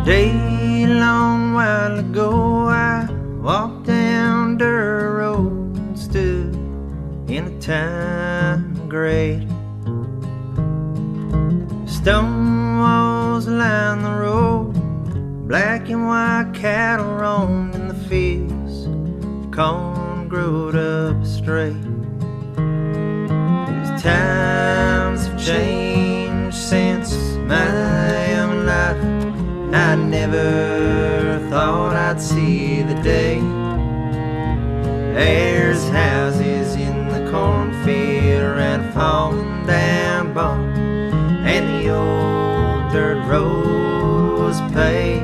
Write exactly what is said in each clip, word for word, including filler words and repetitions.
Day long while ago I walked down dirt road and stood in a time of great. Stone walls line the road, black and white cattle roamed in the fields, corn growed up straight. These times have changed since my young life. I never thought I'd see the day. There's houses in the cornfield around a fallen down barn, and the old dirt road was paved,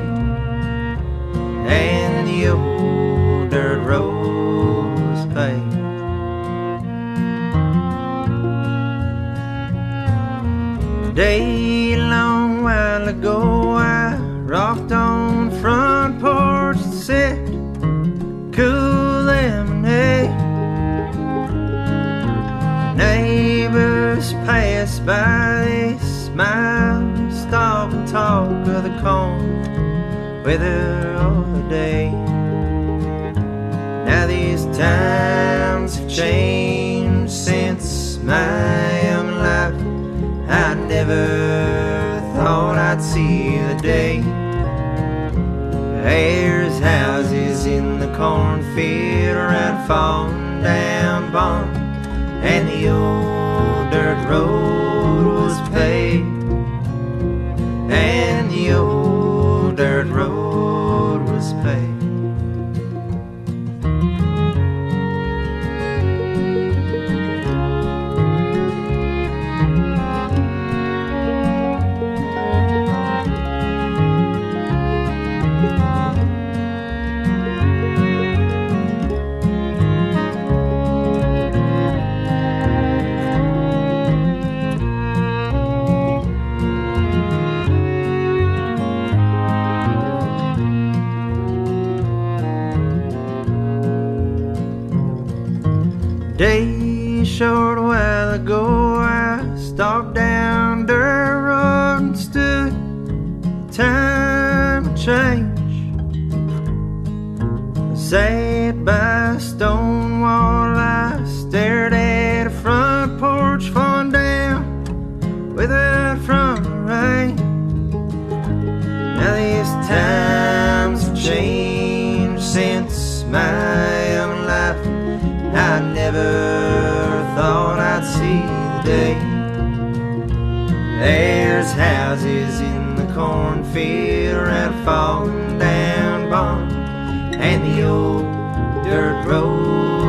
and the old dirt road was paved. A day long while ago I rocked on the front porch and sipped cool lemonade. Neighbors passed by, they smiled, stop and talk of the corn weather of the day. Now these times have changed since my young life. I never thought I'd see the day. There's houses in the cornfield around a fallen down barn, and the old dirt road was paved, and the old dirt road was paved. Day short while ago I stopped down dirt road and stood the time of change. I sat by a stone wall, I stared at a front porch falling down without from the rain. Now these times have changed since my young life. I never thought I'd see the day. There's houses in the cornfield around a fallen down barn, and the old dirt road